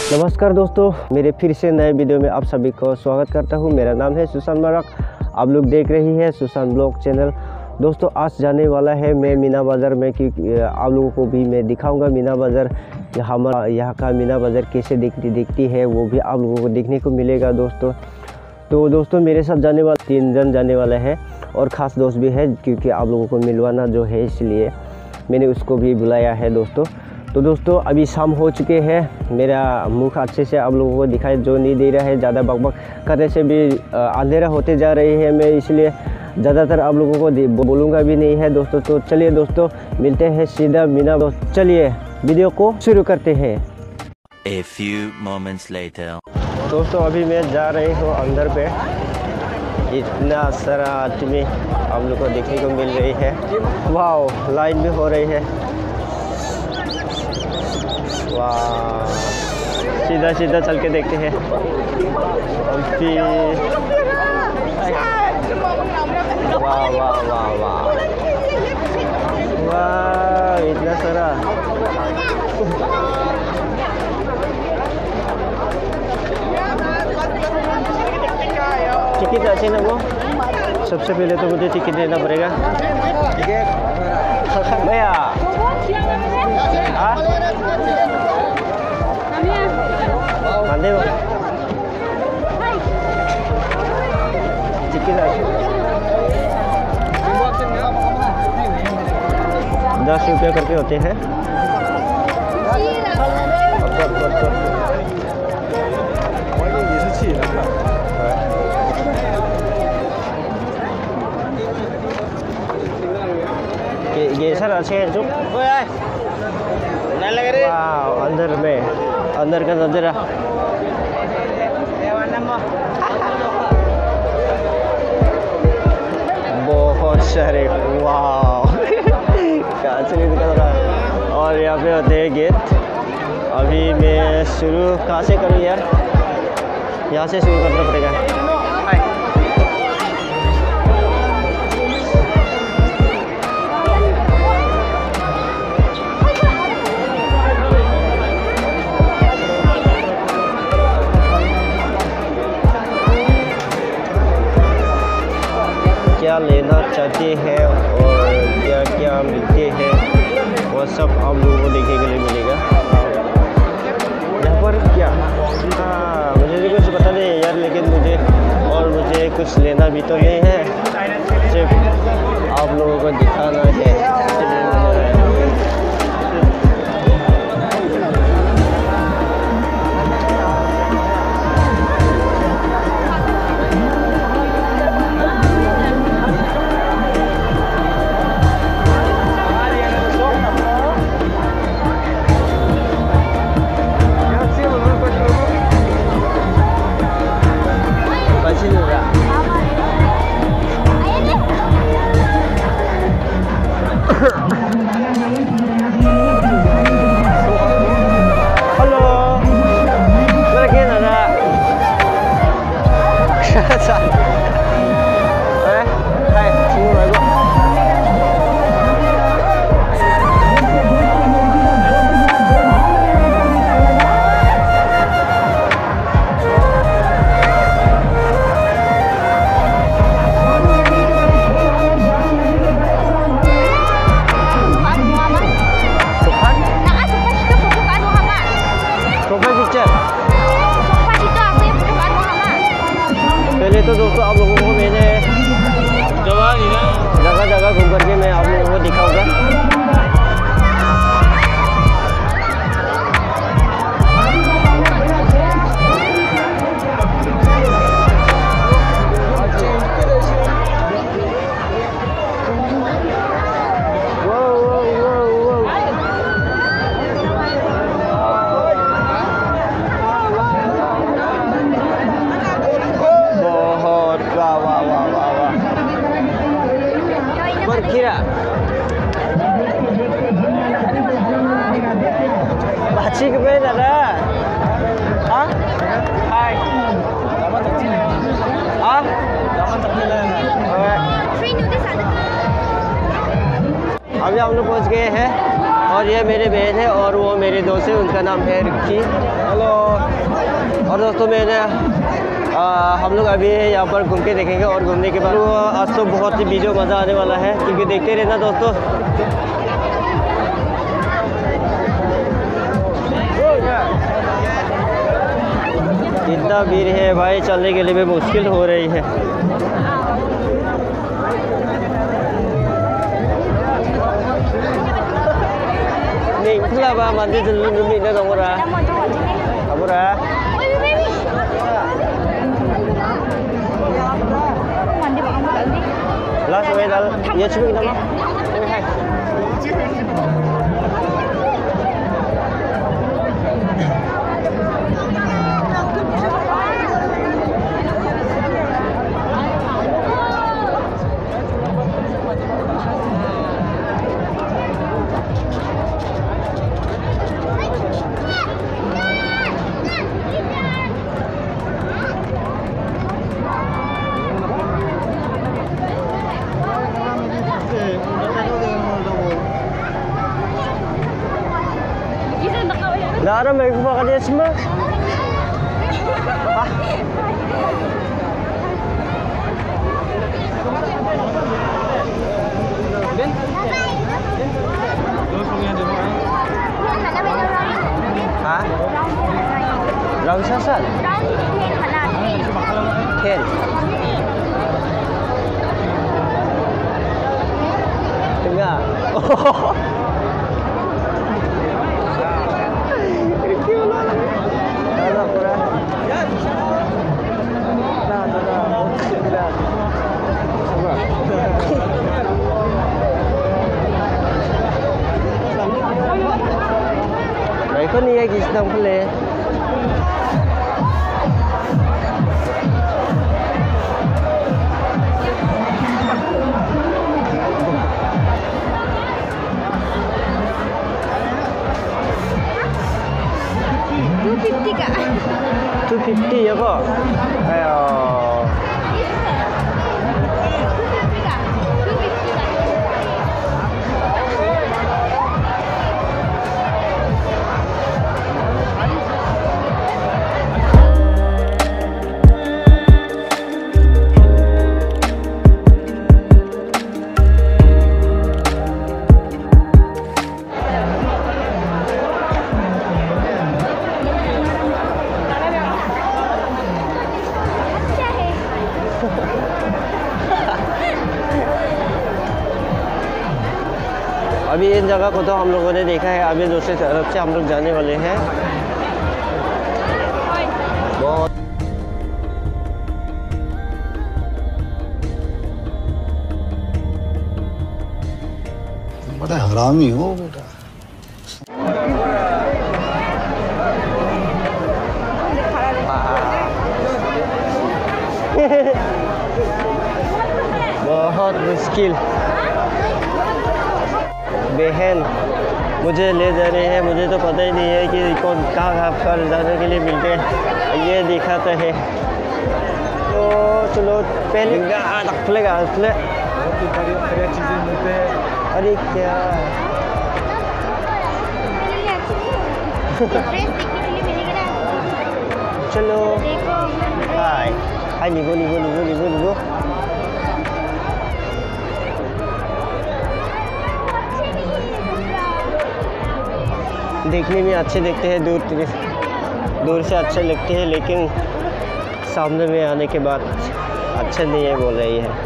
नमस्कार दोस्तों, मेरे फिर से नए वीडियो में आप सभी को स्वागत करता हूं। मेरा नाम है सुशांत मरक। आप लोग देख रही हैं सुशांत ब्लॉग चैनल। दोस्तों आज जाने वाला है मैं मीना बाज़ार में, कि आप लोगों को भी मैं दिखाऊंगा मीना बाज़ार, हमारा यहाँ का मीना बाज़ार कैसे दिखती है वो भी आप लोगों को देखने को मिलेगा दोस्तों। तो दोस्तों मेरे साथ जाने वाले 3 जन जाने वाले हैं और ख़ास दोस्त भी है, क्योंकि आप लोगों को मिलवाना जो है इसलिए मैंने उसको भी बुलाया है दोस्तों। तो दोस्तों अभी शाम हो चुके हैं, मेरा मुख अच्छे से आप लोगों को दिखाई जो नहीं दे रहा है, ज़्यादा बकबक करने से भी अंधेरा होते जा रही है, मैं इसलिए ज़्यादातर आप लोगों को बोलूँगा भी नहीं है दोस्तों। तो चलिए दोस्तों मिलते हैं सीधा मीना। चलिए वीडियो को शुरू करते हैं। A few moments later. दोस्तों अभी मैं जा रही हूँ अंदर पे, इतना सारा आदमी आप लोग को देखने को मिल रही है। वाह लाइन भी हो रही है। वाह सीधा सीधा चल के देखते हैं। अभी वाह वाह वाह वाह वाह इतना सारा। टिकट अच्छे ना वो, सबसे पहले तो मुझे टिकट देना पड़ेगा भैया। मानते हो टिकट 10 रुपया करके होते हैं। ये सर अच्छे हैं जो अंदर में, अंदर का नज़ारा बहुत सारे। वाह और यहाँ पे होते हैं गेट। अभी मैं शुरू कहाँ से करूँ यार, यहाँ से शुरू करना पड़ेगा। क्या लेना चाहते हैं और क्या क्या मिलते हैं वो सब आप लोगों को देखने के लिए मिलेगा। यहाँ पर क्या मुझे भी कुछ पता नहीं यार, लेकिन मुझे कुछ लेना भी तो नहीं है, सिर्फ आप लोगों को दिखाना है। पहले तो दोस्तों आप लोगों को मैंने जगह जगह घूम करके मैं आप लोगों को दिखाऊंगा। Kira baci ke mana dah? Ah? Hai. Ah? Zaman terpilih. अभी हम लोग पहुँच गए हैं और ये मेरे बहन है और वो मेरे दोस्त है, उनका नाम है रिक्की। हेलो। और दोस्तों हम लोग अभी यहाँ पर घूम के देखेंगे और घूमने के बाद आज तो बहुत ही वीडियो मज़ा आने वाला है, क्योंकि देखते रहना दोस्तों। इतना भीड़ है भाई, चलने के लिए भी मुश्किल हो रही है। Nih, kenapa mandi dulu minta dong ora? Kamu ora? Lah, sampai dal. Ya coba kita mau. Hai. Lara, may kuha ka din semua. Hah? Rau sasat? Ken. Tengah. Có nia gì đông cái lệ. $250 ya kok? Ayo. अभी इन जगह को तो हम लोगों ने देखा है, अभी दूसरी तरफ से हम लोग जाने वाले हैं। बहुत बड़ा हरामी हो बेटा। बहुत मुश्किल। बहन मुझे ले जा रहे हैं, मुझे तो पता ही नहीं है कि कौन कहाँ पर जाने के लिए मिलते हैं, ये दिखाता है। तो चलो पहले खुलेगा खुले। चीज़ें मिलते हैं। अरे क्या चलो हाय हाय निगो निगो निगो निगो निगो। देखने में अच्छे दिखते हैं, दूर से अच्छे लगते हैं, लेकिन सामने में आने के बाद अच्छे नहीं है बोल रही है।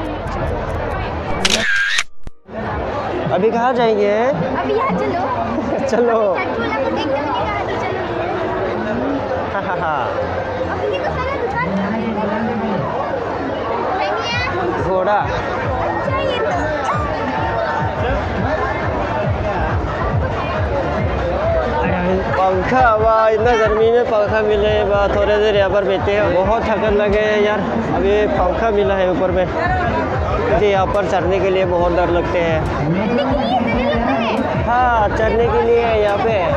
अभी कहाँ जाएंगे? अभी यहाँ चलो। चलो। घोड़ा पंखा वाह, इतना गर्मी में पंखा मिले वाह, थोड़ी देर यहाँ पर बैठे हैं, बहुत थकन लगे हैं यार। अभी पंखा मिला है ऊपर में, मुझे यहाँ पर चढ़ने के लिए बहुत डर लगते हैं। हाँ चढ़ने के लिए है यहाँ पे।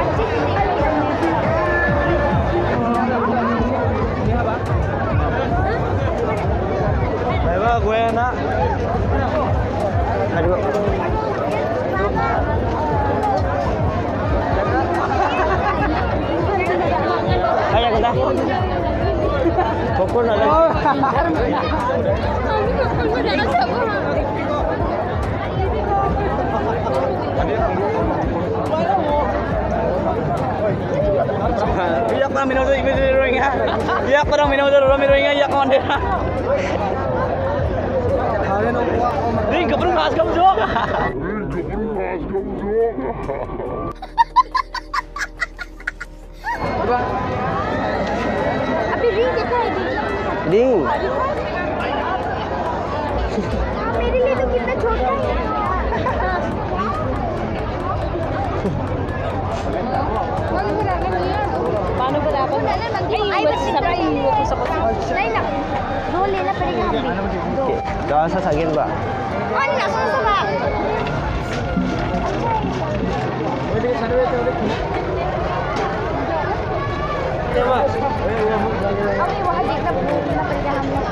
gue nak. Aduh. पॉपकॉर्न अलग। Iyak pa minuto i-drawing ha. Iyak pa ng minuto drawing ha. Iyak on din ha. Ring kabrong mas kam jo. अभी रिंग देखा है रिंग मेरे लिए तो कितना छोटा है पानो बराबर आई बस नहीं ना दो लेना पड़ेगा हमें दो kaya sasagin ba? और ना सुन सुबह अभी वहाँ देखना पड़ेगा हम लोग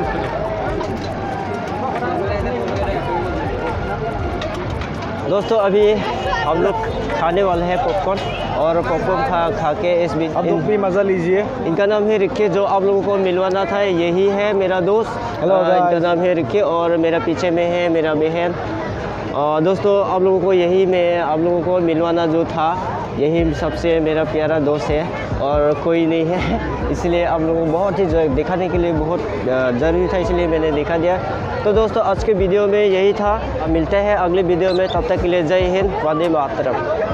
दोस्तों अभी हम लोग खाने वाले हैं पॉपकॉर्न और पॉपकॉर्न खा के इस बीच अब भी मज़ा लीजिए। इनका नाम है रिक्की, जो आप लोगों को मिलवाना था यही है मेरा दोस्त। हेलो इनका नाम है रिक्की और मेरा पीछे में है मेरा बहन। दोस्तों आप लोगों को यही में आप लोगों को मिलवाना जो था यही सबसे मेरा प्यारा दोस्त है और कोई नहीं है, इसलिए आप लोगों को बहुत ही दिखाने के लिए बहुत ज़रूरी था, इसलिए मैंने दिखा दिया। तो दोस्तों आज के वीडियो में यही था, मिलते हैं अगले वीडियो में, तब तक के लिए जय हिंद, वंदे मातरम।